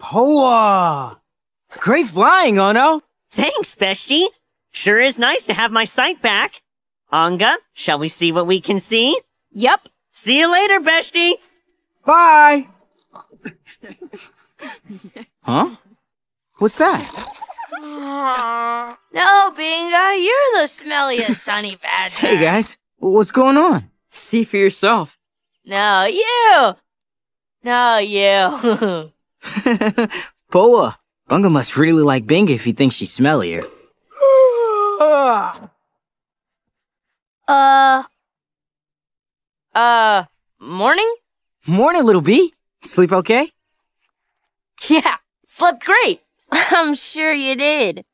Hoa! Great flying, Ono! Thanks, Bestie. Sure is nice to have my sight back. Bunga, shall we see what we can see? Yep. See you later, Bestie! Bye! Huh? What's that? No, Bunga, you're the smelliest honey badger. Hey, guys. What's going on? See for yourself. No, you! No, you. Poa, Bunga must really like Binga if he thinks she's smellier. Morning? Morning, little bee. Sleep okay? Yeah, slept great. I'm sure you did.